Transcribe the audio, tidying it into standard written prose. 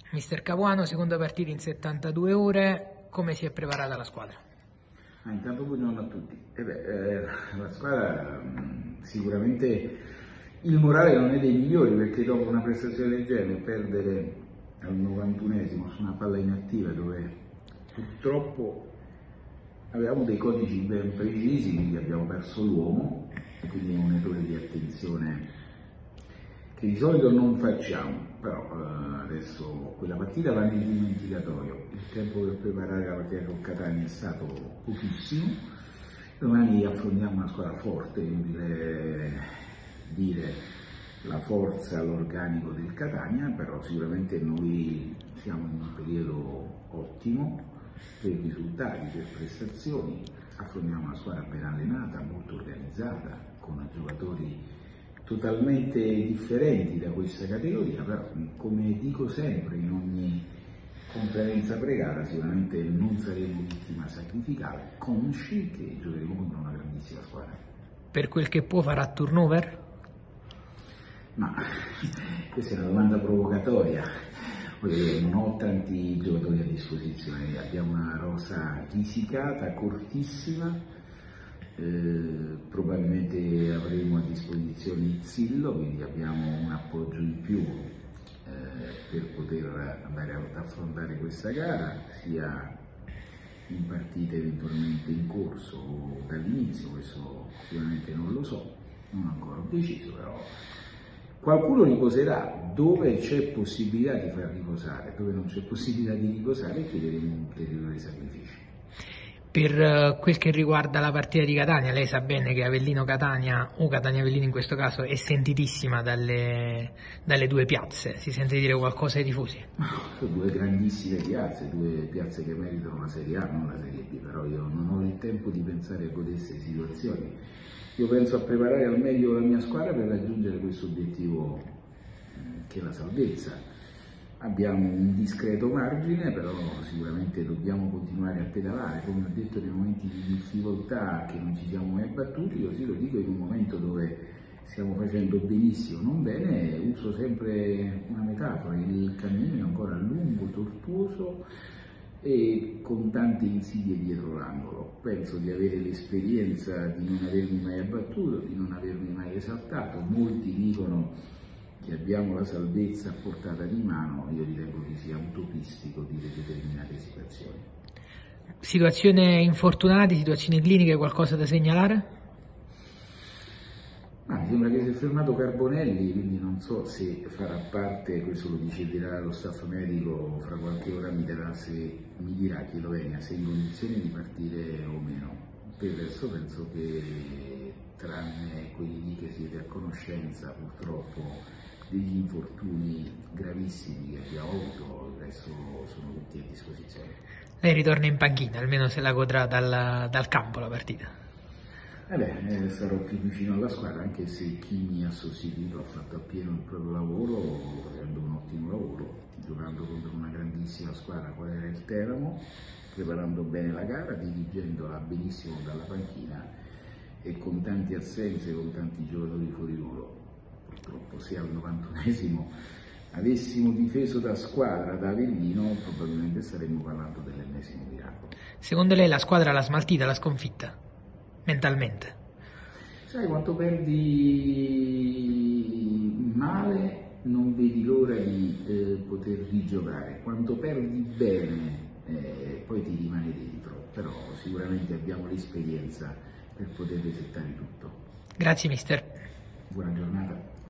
Mister Capuano, seconda partita in 72 ore, come si è preparata la squadra? Intanto buongiorno a tutti. La squadra sicuramente il morale non è dei migliori, perché dopo una prestazione del genere perdere al 91esimo su una palla inattiva dove purtroppo avevamo dei codici ben precisi, quindi abbiamo perso l'uomo e quindi è un errore di attenzione che di solito non facciamo, però adesso quella partita va nel dimenticatoio, il tempo per preparare la partita con Catania è stato pochissimo, domani affrontiamo una squadra forte, inutile dire la forza, l'organico del Catania, però sicuramente noi siamo in un periodo ottimo per risultati, per prestazioni, affrontiamo una squadra ben allenata, molto organizzata, con giocatori totalmente differenti da questa categoria, però come dico sempre in ogni conferenza pre-gara sicuramente non saremo vittima sacrificale, consci che giocheremo contro una grandissima squadra. Per quel che può farà turnover? Ma questa è una domanda provocatoria, non ho tanti giocatori a disposizione, abbiamo una rosa risicata, cortissima. Probabilmente avremo a disposizione Zillo, quindi abbiamo un appoggio in più per poter andare ad affrontare questa gara, sia in partite eventualmente in corso o dall'inizio, questo sicuramente non lo so, non ho ancora deciso, però qualcuno riposerà, dove c'è possibilità di far riposare, dove non c'è possibilità di riposare chiederemo un ulteriore sacrificio. Per quel che riguarda la partita di Catania, lei sa bene che Avellino-Catania, o Catania-Avellino in questo caso, è sentitissima dalle due piazze. Si sente dire qualcosa ai tifosi? Sono due grandissime piazze, due piazze che meritano la Serie A, non la Serie B, però io non ho il tempo di pensare a queste situazioni. Io penso a preparare al meglio la mia squadra per raggiungere questo obiettivo che è la salvezza. Abbiamo un discreto margine, però sicuramente dobbiamo continuare a pedalare, come ho detto nei momenti di difficoltà che non ci siamo mai battuti, così lo dico in un momento dove stiamo facendo benissimo, non bene, uso sempre una metafora, il cammino è ancora lungo, tortuoso e con tante insidie dietro l'angolo. Penso di avere l'esperienza di non avermi mai abbattuto, di non avermi mai esaltato, molti dicono che abbiamo la salvezza a portata di mano, io ritengo che sia utopistico dire determinate situazioni. Situazioni infortunate, situazioni cliniche, qualcosa da segnalare? Mi sembra che si è fermato Carbonelli, quindi non so se farà parte, questo lo deciderà lo staff medico, fra qualche ora mi dirà Chilovenia se è in condizione di partire o meno. Per adesso penso che tranne quelli lì che siete a conoscenza purtroppo degli infortuni gravissimi che abbiamo avuto, il resto sono tutti a disposizione. Lei ritorna in panchina, almeno se la godrà dal campo la partita. Sarò più vicino alla squadra, anche se chi mi ha sostituito ha fatto appieno il proprio lavoro, facendo un ottimo lavoro, giocando contro una grandissima squadra qual era il Teramo, preparando bene la gara, dirigendola benissimo dalla panchina e con tante assenze, con tanti giocatori fuori ruolo. Purtroppo se al 91esimo avessimo difeso da squadra da Avellino probabilmente staremmo parlando dell'ennesimo miracolo. Secondo lei la squadra l'ha smaltita, l'ha sconfitta? Mentalmente? Sai, quando perdi male non vedi l'ora di poter rigiocare, quando perdi bene poi ti rimane dentro, però sicuramente abbiamo l'esperienza per poter resettare tutto. Grazie mister. Buona giornata.